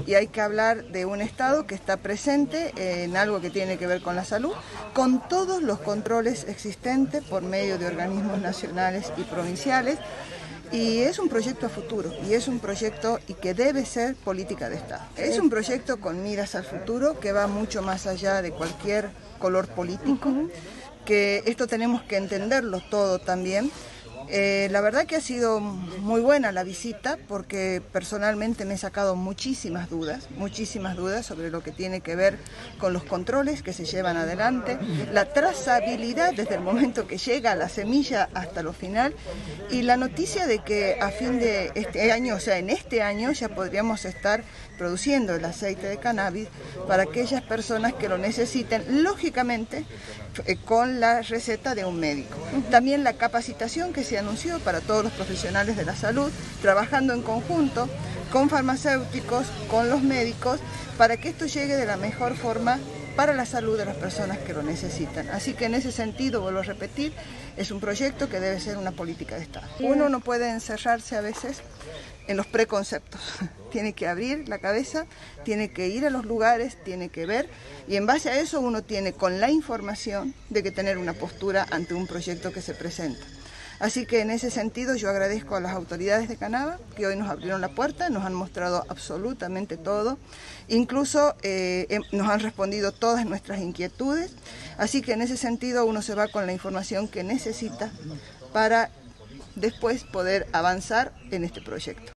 y hay que hablar de un Estado que está presente en algo que tiene que ver con la salud, con todos los controles existentes por medio de organismos nacionales y provinciales. Y es un proyecto a futuro, y es un proyecto y que debe ser política de Estado. Es un proyecto con miras al futuro que va mucho más allá de cualquier color político, que esto tenemos que entenderlo todo también. La verdad que ha sido muy buena la visita porque personalmente me he sacado muchísimas dudas sobre lo que tiene que ver con los controles que se llevan adelante, la trazabilidad desde el momento que llega la semilla hasta lo final y la noticia de que a fin de este año, o sea en este año ya podríamos estar produciendo el aceite de cannabis para aquellas personas que lo necesiten, lógicamente con la receta de un médico. También la capacitación que se anunció para todos los profesionales de la salud, trabajando en conjunto con farmacéuticos, con los médicos, para que esto llegue de la mejor forma para la salud de las personas que lo necesitan. Así que en ese sentido, vuelvo a repetir, es un proyecto que debe ser una política de Estado. Uno no puede encerrarse a veces en los preconceptos, tiene que abrir la cabeza, tiene que ir a los lugares, tiene que ver, y en base a eso uno tiene con la información de que tener una postura ante un proyecto que se presenta. Así que en ese sentido yo agradezco a las autoridades de Canaba que hoy nos abrieron la puerta, nos han mostrado absolutamente todo, incluso nos han respondido todas nuestras inquietudes, así que en ese sentido uno se va con la información que necesita para después poder avanzar en este proyecto.